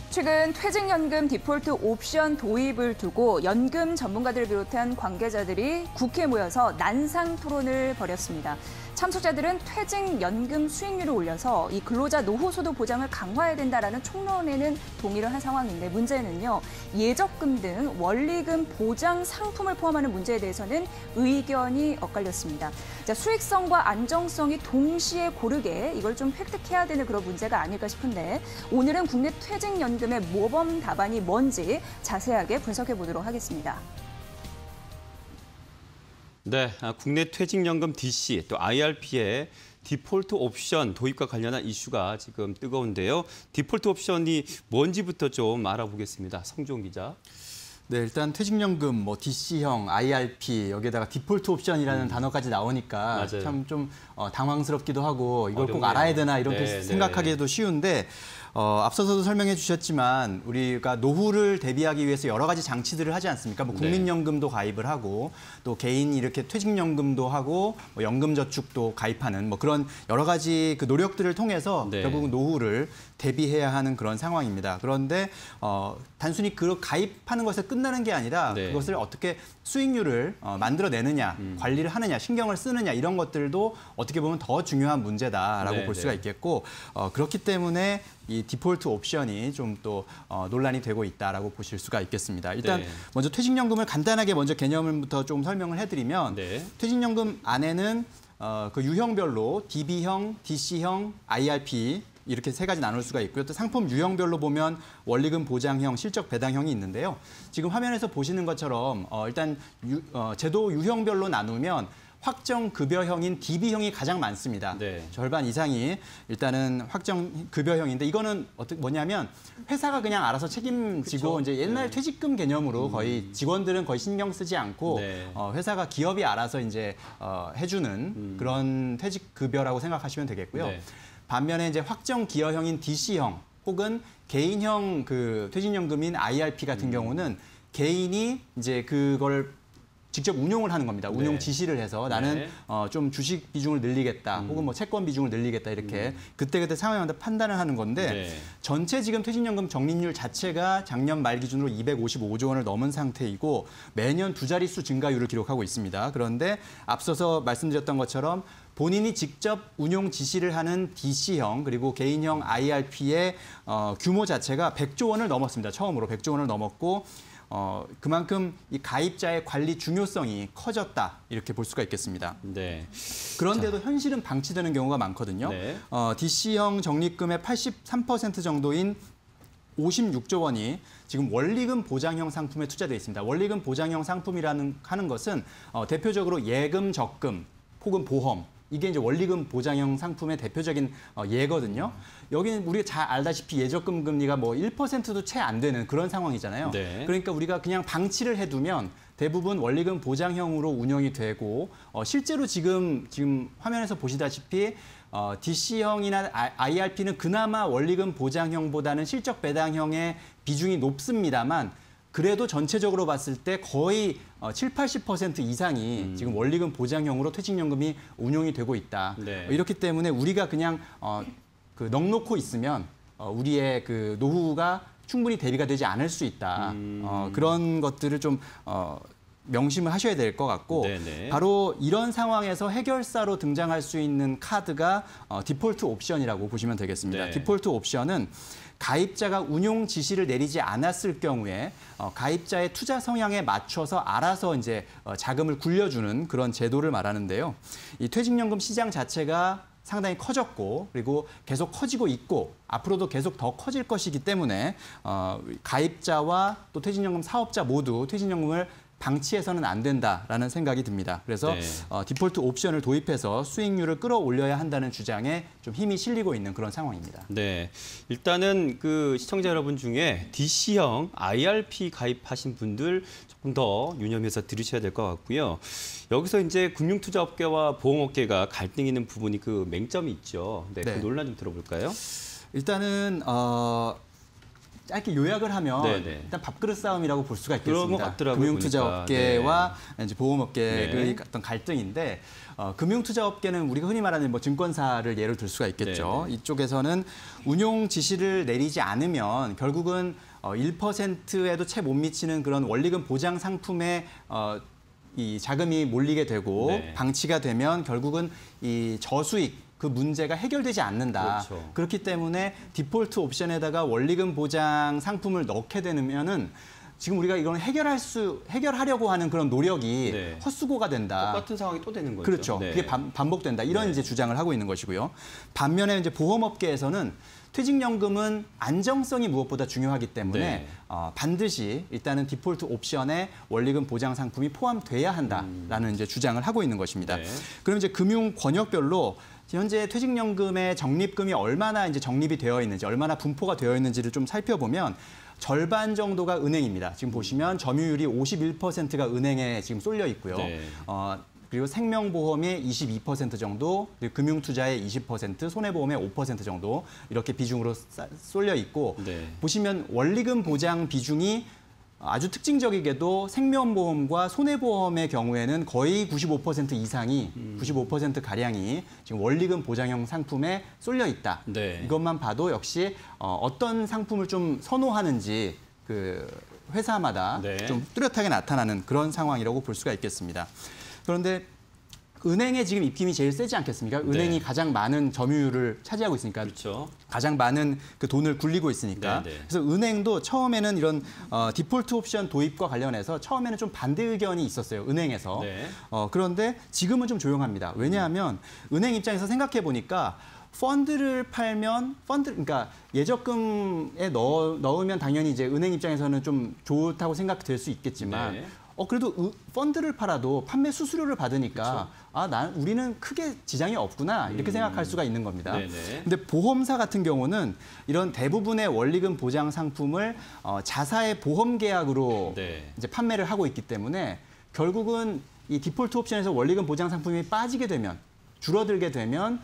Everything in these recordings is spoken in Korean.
최근 퇴직연금 디폴트 옵션 도입을 두고 연금 전문가들을 비롯한 관계자들이 국회에 모여서 난상 토론을 벌였습니다. 참석자들은 퇴직연금 수익률을 올려서 이 근로자 노후소득 보장을 강화해야 된다라는 총론에는 동의를 한 상황인데 문제는요. 예적금 등 원리금 보장 상품을 포함하는 문제에 대해서는 의견이 엇갈렸습니다. 자, 수익성과 안정성이 동시에 고르게 이걸 좀 획득해야 되는 그런 문제가 아닐까 싶은데 오늘은 국내 퇴직연금의 모범 답안이 뭔지 자세하게 분석해 보도록 하겠습니다. 네, 국내 퇴직연금 DC 또 IRP의 디폴트 옵션 도입과 관련한 이슈가 지금 뜨거운데요. 디폴트 옵션이 뭔지부터 좀 알아보겠습니다. 성종 기자. 네, 일단 퇴직연금, DC형, IRP, 여기에다가 디폴트 옵션이라는 단어까지 나오니까 참 좀 당황스럽기도 하고 이걸 꼭 알아야 되나 이렇게 생각하기도 쉬운데 앞서서도 설명해 주셨지만 우리가 노후를 대비하기 위해서 여러 가지 장치들을 하지 않습니까? 국민연금도 가입을 하고 또 개인이 이렇게 퇴직연금도 하고 연금저축도 가입하는 그런 여러 가지 그 노력들을 통해서 결국은 노후를 대비해야 하는 그런 상황입니다. 그런데 단순히 그 가입하는 것에 끝나는 게 아니라 그것을 어떻게 수익률을 만들어내느냐, 관리를 하느냐, 신경을 쓰느냐 이런 것들도 어떻게 보면 더 중요한 문제다라고 볼 수가 있겠고 그렇기 때문에 이 디폴트 옵션이 좀 또 논란이 되고 있다라고 보실 수가 있겠습니다. 일단 먼저 퇴직연금을 간단하게 먼저 개념부터 좀 설명을 해드리면 퇴직연금 안에는 그 유형별로 DB형, DC형, IRP 이렇게 세 가지 나눌 수가 있고요. 또 상품 유형별로 보면 원리금 보장형, 실적 배당형이 있는데요. 지금 화면에서 보시는 것처럼 일단 제도 유형별로 나누면 확정급여형인 DB형이 가장 많습니다. 절반 이상이 일단은 확정급여형인데 이거는 뭐냐면 회사가 그냥 알아서 책임지고 이제 옛날 퇴직금 개념으로 거의 직원들은 거의 신경 쓰지 않고 회사가 기업이 알아서 이제 해주는 그런 퇴직급여라고 생각하시면 되겠고요. 반면에 이제 확정기여형인 DC형 혹은 개인형 그 퇴직연금인 IRP 같은 경우는 개인이 이제 그걸 직접 운용을 하는 겁니다. 운용 지시를 해서 나는 좀 주식 비중을 늘리겠다, 혹은 채권 비중을 늘리겠다 이렇게 그때그때 상황마다 판단을 하는 건데 전체 지금 퇴직연금 적립률 자체가 작년 말 기준으로 255조 원을 넘은 상태이고 매년 두 자릿수 증가율을 기록하고 있습니다. 그런데 앞서서 말씀드렸던 것처럼 본인이 직접 운용 지시를 하는 DC형 그리고 개인형 IRP의 규모 자체가 100조 원을 넘었습니다. 처음으로 100조 원을 넘었고 그만큼 이 가입자의 관리 중요성이 커졌다 이렇게 볼 수가 있겠습니다. 그런데도 현실은 방치되는 경우가 많거든요. DC형 적립금의 83% 정도인 56조 원이 지금 원리금 보장형 상품에 투자되어 있습니다. 원리금 보장형 상품이라는 하는 것은 대표적으로 예금, 적금 혹은 보험 이게 이제 원리금 보장형 상품의 대표적인 예거든요. 여기는 우리가 잘 알다시피 예적금 금리가 1%도 채 안 되는 그런 상황이잖아요. 그러니까 우리가 그냥 방치를 해두면 대부분 원리금 보장형으로 운영이 되고 실제로 지금 화면에서 보시다시피 DC형이나 IRP는 그나마 원리금 보장형보다는 실적 배당형의 비중이 높습니다만 그래도 전체적으로 봤을 때 거의 70~80% 이상이 지금 원리금 보장형으로 퇴직연금이 운용이 되고 있다. 이렇기 때문에 우리가 그냥 넋놓고 있으면 우리의 그 노후가 충분히 대비가 되지 않을 수 있다. 그런 것들을 좀 명심을 하셔야 될 것 같고 바로 이런 상황에서 해결사로 등장할 수 있는 카드가 디폴트 옵션이라고 보시면 되겠습니다. 디폴트 옵션은 가입자가 운용 지시를 내리지 않았을 경우에 가입자의 투자 성향에 맞춰서 알아서 이제 자금을 굴려주는 그런 제도를 말하는데요. 이 퇴직연금 시장 자체가 상당히 커졌고 그리고 계속 커지고 있고 앞으로도 계속 더 커질 것이기 때문에 가입자와 또 퇴직연금 사업자 모두 퇴직연금을 방치해서는 안 된다라는 생각이 듭니다. 그래서 디폴트 옵션을 도입해서 수익률을 끌어올려야 한다는 주장에 좀 힘이 실리고 있는 그런 상황입니다. 일단은 그 시청자 여러분 중에 DC형 IRP 가입하신 분들 조금 더 유념해서 들으셔야 될 것 같고요. 여기서 이제 금융투자업계와 보험업계가 갈등이 있는 부분이 그 맹점이 있죠. 그 논란 좀 들어볼까요? 일단은 짧게 요약을 하면 네네. 일단 밥그릇 싸움이라고 볼 수가 그런 있겠습니다. 것 같더라고요, 금융투자업계와 네. 이제 보험업계의 네. 어떤 갈등인데 금융투자업계는 우리가 흔히 말하는 뭐 증권사를 예로 들 수가 있겠죠. 네네. 이쪽에서는 운용 지시를 내리지 않으면 결국은 1%에도 채 못 미치는 그런 원리금 보장 상품에 이 자금이 몰리게 되고 네. 방치가 되면 결국은 이 저수익 그 문제가 해결되지 않는다. 그렇죠. 그렇기 때문에 디폴트 옵션에다가 원리금 보장 상품을 넣게 되면은 지금 우리가 이건 해결하려고 하는 그런 노력이 네. 헛수고가 된다. 똑같은 상황이 또 되는 거죠. 그렇죠. 네. 그게 반복된다. 이런 네. 이제 주장을 하고 있는 것이고요. 반면에 이제 보험업계에서는 퇴직연금은 안정성이 무엇보다 중요하기 때문에 네. 반드시 일단은 디폴트 옵션에 원리금 보장 상품이 포함돼야 한다라는 이제 주장을 하고 있는 것입니다. 네. 그럼 이제 금융 권역별로 현재 퇴직연금의 적립금이 얼마나 이제 적립이 되어 있는지, 얼마나 분포가 되어 있는지를 좀 살펴보면 절반 정도가 은행입니다. 지금 보시면 점유율이 51%가 은행에 지금 쏠려 있고요. 네. 그리고 생명보험의 22% 정도, 그리고 금융투자의 20%, 손해보험의 5% 정도 이렇게 비중으로 쏠려 있고 네. 보시면 원리금 보장 비중이 아주 특징적이게도 생명보험과 손해보험의 경우에는 거의 95% 이상이 95%가량이 지금 원리금 보장형 상품에 쏠려 있다. 네. 이것만 봐도 역시 어떤 상품을 좀 선호하는지 그 회사마다 네. 좀 뚜렷하게 나타나는 그런 상황이라고 볼 수가 있겠습니다. 그런데 은행의 지금 입김이 제일 세지 않겠습니까? 은행이 네. 가장 많은 점유율을 차지하고 있으니까 그렇죠. 가장 많은 그 돈을 굴리고 있으니까. 네네. 그래서 은행도 처음에는 이런 디폴트 옵션 도입과 관련해서 처음에는 좀 반대 의견이 있었어요. 은행에서. 네. 그런데 지금은 좀 조용합니다. 왜냐하면 은행 입장에서 생각해 보니까 펀드를 팔면 그러니까 예적금에 넣으면 당연히 이제 은행 입장에서는 좀 좋다고 생각될 수 있겠지만 네. 그래도 펀드를 팔아도 판매 수수료를 받으니까 우리는 크게 지장이 없구나 이렇게 생각할 수가 있는 겁니다. 네네. 근데 보험사 같은 경우는 이런 대부분의 원리금 보장 상품을 자사의 보험 계약으로 네. 이제 판매를 하고 있기 때문에 결국은 이 디폴트 옵션에서 원리금 보장 상품이 빠지게 되면 줄어들게 되면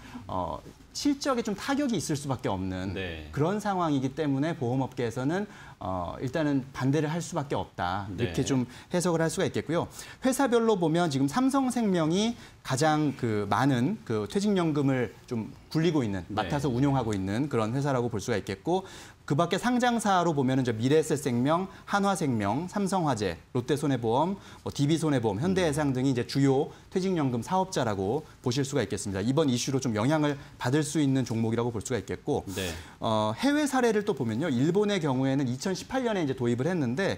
실적에 좀 타격이 있을 수밖에 없는 네. 그런 상황이기 때문에 보험업계에서는 일단은 반대를 할 수밖에 없다. 이렇게 네. 좀 해석을 할 수가 있겠고요. 회사별로 보면 지금 삼성생명이 가장 그 많은 그 퇴직연금을 좀 굴리고 있는, 맡아서 운용하고 있는 그런 회사라고 볼 수가 있겠고, 그 밖에 상장사로 보면은 미래에셋생명, 한화생명, 삼성화재, 롯데손해보험, DB손해보험, 현대해상 등이 이제 주요 퇴직연금 사업자라고 보실 수가 있겠습니다. 이번 이슈로 좀 영향을 받을 수 있는 종목이라고 볼 수가 있겠고, 네. 해외 사례를 또 보면요, 일본의 경우에는 2018년에 이제 도입을 했는데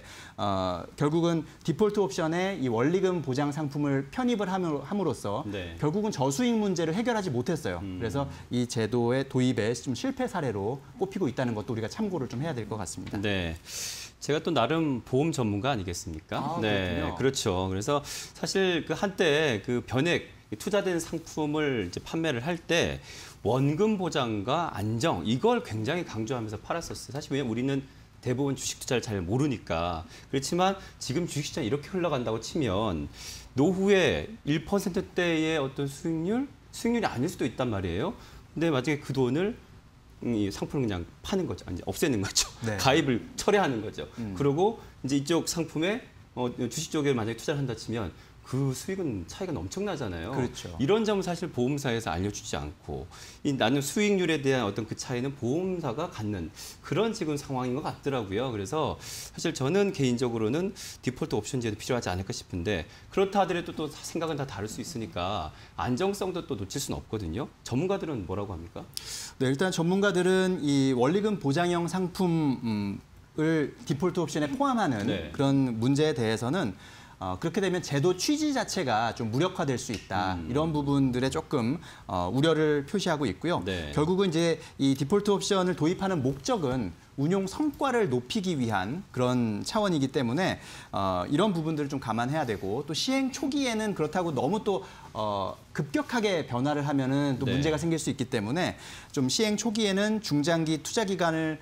결국은 디폴트 옵션에 이 원리금 보장 상품을 편입을 함으로써 네. 결국은 저수익 문제를 해결하지 못했어요. 그래서 이 제도의 도입에 좀 실패 사례로 꼽히고 있다는 것도 우리가 참고를 좀 해야 될 것 같습니다. 네. 제가 또 나름 보험 전문가 아니겠습니까? 네. 그렇군요. 그렇죠. 그래서 사실 그 한때 그 변액 투자된 상품을 이제 판매를 할 때 원금 보장과 안정 이걸 굉장히 강조하면서 팔았었어요. 사실 왜냐면 우리는 대부분 주식 투자를 잘 모르니까. 그렇지만 지금 주식시장이 이렇게 흘러간다고 치면 노후에 1%대의 어떤 수익률이 아닐 수도 있단 말이에요. 근데 만약에 그 돈을 이 상품을 그냥 파는 거죠. 이제 없애는 거죠. 네. 가입을 철회하는 거죠. 그리고 이제 이쪽 상품에 주식 쪽에 만약에 투자를 한다 치면 그 수익은 차이가 엄청나잖아요. 그렇죠. 이런 점은 사실 보험사에서 알려주지 않고 나는 수익률에 대한 어떤 그 차이는 보험사가 갖는 그런 지금 상황인 것 같더라고요. 그래서 사실 저는 개인적으로는 디폴트 옵션 제도 필요하지 않을까 싶은데 그렇다 하더라도 또 생각은 다 다를 수 있으니까 안정성도 또 놓칠 수는 없거든요. 전문가들은 뭐라고 합니까? 네, 일단 전문가들은 이 원리금 보장형 상품을 디폴트 옵션에 포함하는 네. 그런 문제에 대해서는 그렇게 되면 제도 취지 자체가 좀 무력화될 수 있다. 이런 부분들에 조금 우려를 표시하고 있고요. 네. 결국은 이제 이 디폴트 옵션을 도입하는 목적은 운용 성과를 높이기 위한 그런 차원이기 때문에 이런 부분들을 좀 감안해야 되고 또 시행 초기에는 그렇다고 너무 또 급격하게 변화를 하면은 또 네. 문제가 생길 수 있기 때문에 좀 시행 초기에는 중장기 투자 기간을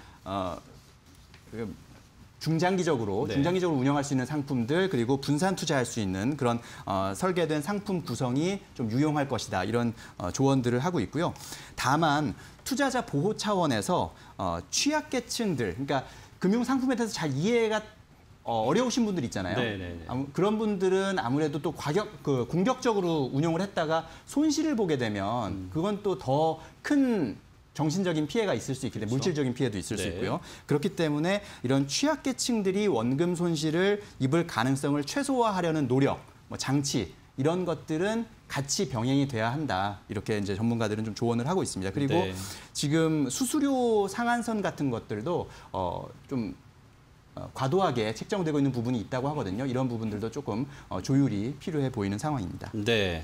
중장기적으로 운영할 수 있는 상품들 그리고 분산 투자할 수 있는 그런 설계된 상품 구성이 좀 유용할 것이다. 이런 조언들을 하고 있고요. 다만 투자자 보호 차원에서 취약계층들, 그러니까 금융 상품에 대해서 잘 이해가 어려우신 분들 있잖아요. 네네네. 그런 분들은 아무래도 또 공격적으로 운용을 했다가 손실을 보게 되면 그건 또 더 큰 정신적인 피해가 있을 수 있기 때문에 그렇죠. 물질적인 피해도 있을 수 네. 있고요. 그렇기 때문에 이런 취약계층들이 원금 손실을 입을 가능성을 최소화하려는 노력, 뭐 장치 이런 것들은 같이 병행이 돼야 한다. 이렇게 이제 전문가들은 좀 조언을 하고 있습니다. 그리고 네. 지금 수수료 상한선 같은 것들도 좀 과도하게 책정되고 있는 부분이 있다고 하거든요. 이런 부분들도 조금 조율이 필요해 보이는 상황입니다. 네.